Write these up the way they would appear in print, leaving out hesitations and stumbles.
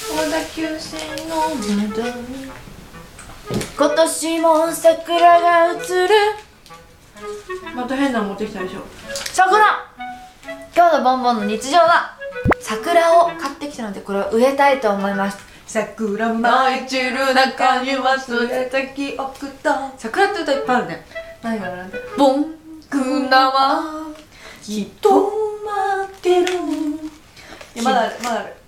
小田急線の窓に今年も桜が映る。 また変なの持ってきたでしょ。 桜。今日のボンボンの日常は桜を買ってきたので、これを植えたいと思います。 桜舞い散る中に忘れた記憶と。 桜って歌いっぱいあるね。 何がなんだ。 ボンクナはきっと待ってる。いやまだあるまだある。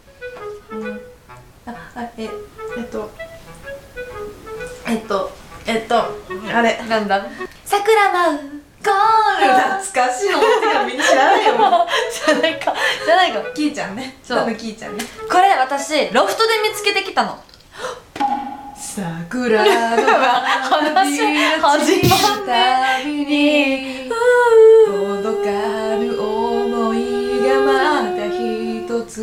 あれなんだ。桜舞うゴール。 懐かしいの持ってきたのみんな知らないよ。 じゃないかじゃないか。 キーちゃんね。 そう多分キーちゃんね。 これ私ロフトで見つけてきたの。 桜の話始またびに届かぬ想いがまた一つ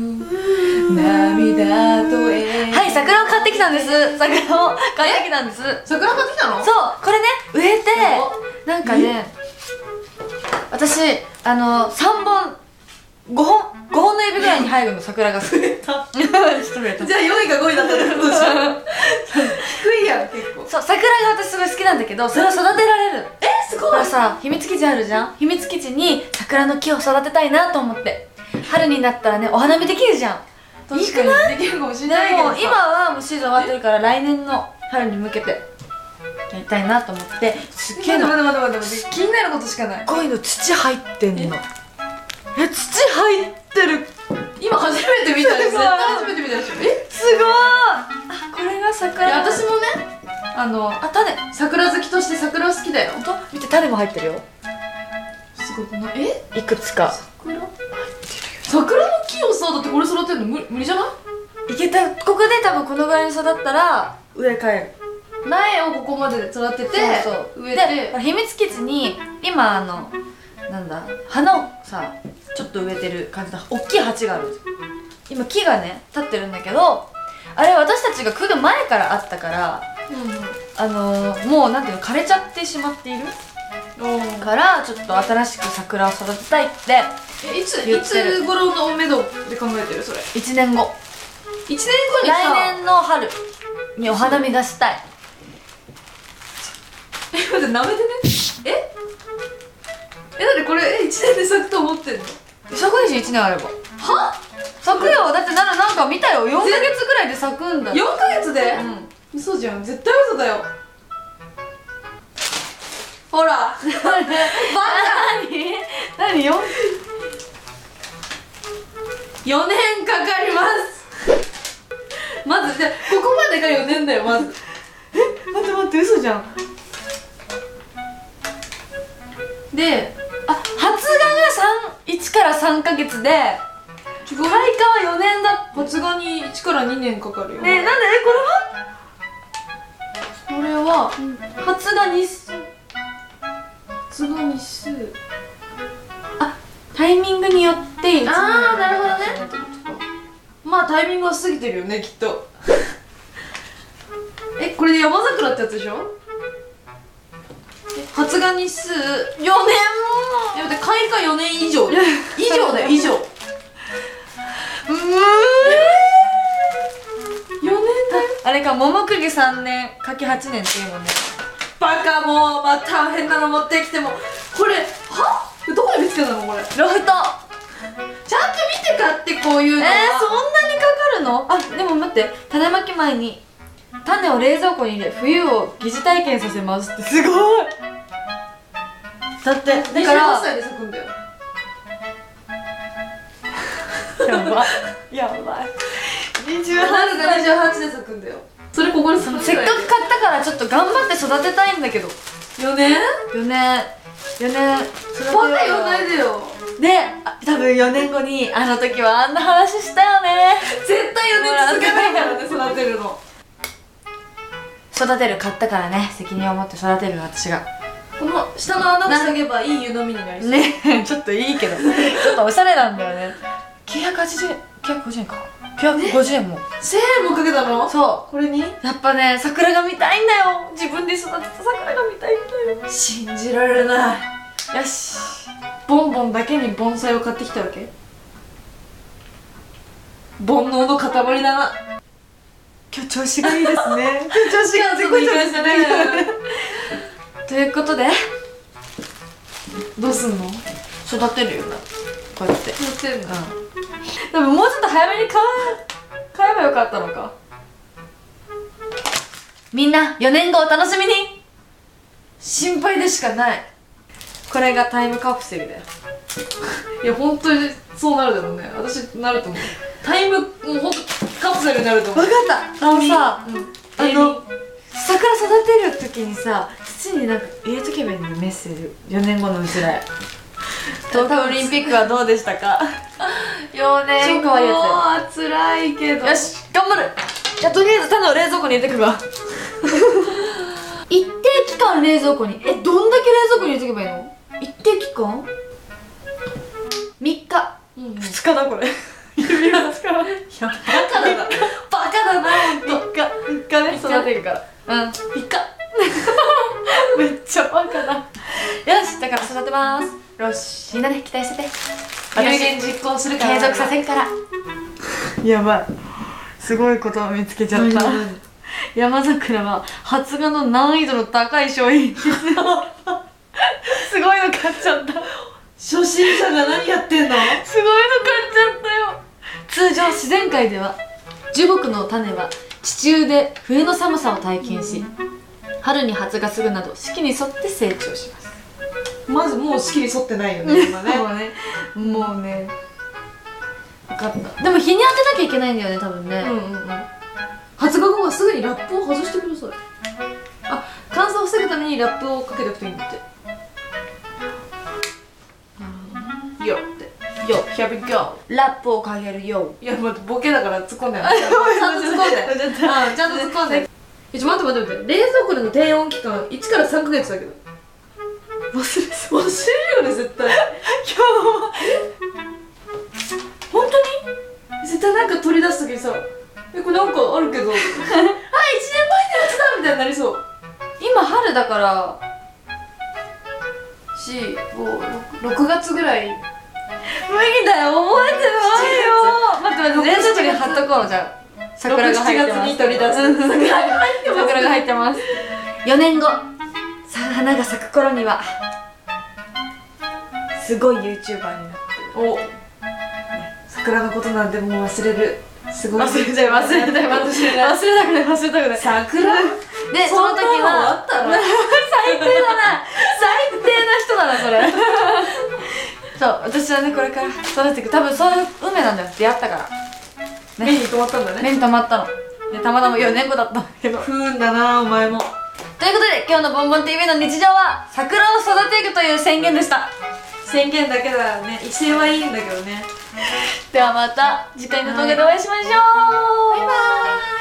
涙とはい、桜を買ってきたんです。桜を買ってきたんです。 桜買ってきたの？ そう、これね、植えてなんかね、私3本5本の指ぐらいに入るの桜が。増えた。ちょっと増えた。 じゃあ4位か5位だったってことでしょ。低いやん結構。 そう、桜が私すごい好きなんだけど、それを育てられる。 すごい。 これさ、秘密基地あるじゃん。秘密基地に桜の木を育てたいなと思って。春になったらね、お花見できるじゃん。 いいかな？できるかもしれないけどさ。 でも今はもうシーズン終わってるから、来年の春に向けてやりたいなと思って。すっげえの。 待って気になることしかない。 すごいの土入ってんの。土入ってる。 今初めて見たよ。絶対初めて見たでしょ。 すごい。あ、これが桜。 私もね、 種。 桜好きとして桜好きだよ。 ほんと？見て、種も入ってるよ。 すごくない？ いくつか。 桜の木をさ、だってこれ育てるの無理じゃない？ いけた。ここで多分このぐらいに育ったら植え替える。 苗をここまでで育てて、 そう植えて。 で、秘密基地に今なんだ、花をさちょっと植えてる感じだ。大きい鉢があるんですよ。今木がね立ってるんだけど、あれ私たちが来る前からあったから、もうなんていうの、枯れちゃってしまっているからちょっと新しく桜を育てたいっていつ言ってる。 頃のめどで考えてるそれ？ 1年後。 1年後にさ、 来年の春にお花見がしたい。 待って、なめてね。だってこれ1年で咲くと思ってんの？ 咲くでしょ、1年あれば。 は？ 咲くよ。だってなんか見たよ、4ヶ月ぐらいで咲くんだ。 4ヶ月で？ うん、 嘘じゃん、絶対嘘だよ。ほらバカ。 何よ。 4年かかります。まずじゃあここまでが4年だよ。まず待って、嘘じゃん。 で、 発芽が1から3ヶ月で、開花は4年だ。 発芽に1から2年かかるよ。 ねえ、なんでこれは発芽日数。 発芽日数。 タイミングによって1年。 あー、なるほどね。まあタイミングは過ぎてるよね、きっと。これで山桜ってやつでしょ？発芽日数4年も。いや、だって開花4年以上。以上だよ、以上。4年だよ。 あれか、桃釘3年、柿8年っていうもんね。 バカ、もうまた変なの持ってきても。これ、は？どこで見つけたのこれ？ ロフト。 ちゃんと見て買って、こういうのは。 そんなにかかるの？でも待って、種まき前に種を冷蔵庫に入れ、冬を疑似体験させますって。すごい。だって、だから 28歳で咲くんだよ。 やばい。 春が28で咲くんだよ。それここにせっかく買ったからちょっと頑張って育てたいんだけど。 4年 4年育てよう。 バカ言わないでよ。 で、多分4年後にあの時はあんな話したよね。 絶対4年続かないからね、育てるの。 育てる、買ったからね、責任を持って育てる私が。 この下の穴を塞げばいい湯飲みになりそう。 ね、ちょっといいけど、ちょっとおしゃれなんだよね。980円、950円か。950円も。 1000円もかけたの？ そう。 これに？ やっぱね、桜が見たいんだよ。自分で育てた桜が見たいんだよ。 信じられない。 よし。 ボンボンだけに盆栽を買ってきたわけ？ 煩悩の塊だな。今日調子がいいですね。今日調子がすごい調子だねということでどうすんの？ 育てるよな、こうやって。 やってんの？ でももうちょっと早めに買えばよかったのか。みんな4年後お楽しみに。心配でしかない。これがタイムカプセルだよ。 いや本当にそうなるだろうね。私なると思う。タイムもう本当カプセルになると思う。 分かった。あのさ、桜育てる時にさ、土になんか入れとけばいいのよ、メッセージ。4年後のうちらへ。東京オリンピックはどうでしたか？4年後は辛いけど。 よし、頑張る。じゃあとりあえず種を冷蔵庫に入れてくわ一定期間冷蔵庫に。どんだけ冷蔵庫に入れとけばいいの？一定期間 ?3 日、2日だこれ指がつかない。いや、バカだなバカだな、ほんと。3日ね、育てるから。3日めっちゃバカだ。よし、だから育てます。よし、みんなね、期待してて。 有言実行するから。 継続させんから。やばい、すごいことを見つけちゃった。山桜は発芽の難易度の高い商品すごいの買っちゃった。 初心者が何やってんの？ すごいの買っちゃったよ。通常自然界では樹木の種は地中で冬の寒さを体験し、春に発芽するなど四季に沿って成長します。 まずもう四季に沿ってないよね今ね。 もうね分かった。でも日に当てなきゃいけないんだよね、多分ね。 発芽後はすぐにラップを外してください。あ、乾燥を防ぐためにラップをかけておくといいんだって。よってよ、here we go。 ラップをかけるよ。 いや待って、ボケだから突っ込んでない。ちゃんと突っ込んで。ちゃんと突っ込んで。待って冷蔵庫での低温期間1から3ヶ月だけど。忘れるよね絶対。本当に絶対なんか取り出す時にさ、これなんかあるけどあ、1年前のやつだみたいになりそう。 今春だから6月ぐらい。無理だよ、覚えてないよ。待って冷蔵庫に貼っとこう。じゃあ桜が入ってます。 6、7月に取り出す。 桜が入ってます。4年後、花が咲く頃にはすごい YouTuber になってる。 お、桜のことなんてもう忘れる。すごい忘れたくない桜で、その時は最低な人だなそれそう私はね、これから育てていく。多分そういう運命なんだよ、出会ったから。 目に留まったんだね。 目に留まったので、たまたま4年後だったんだけど。 不運だなお前も。 ということで今日のボンボン TV の日常は桜を育てていくという宣言でした。 宣言だけだね。威勢はいいんだけどね。 ではまた次回の動画でお会いしましょう。バイバーイ。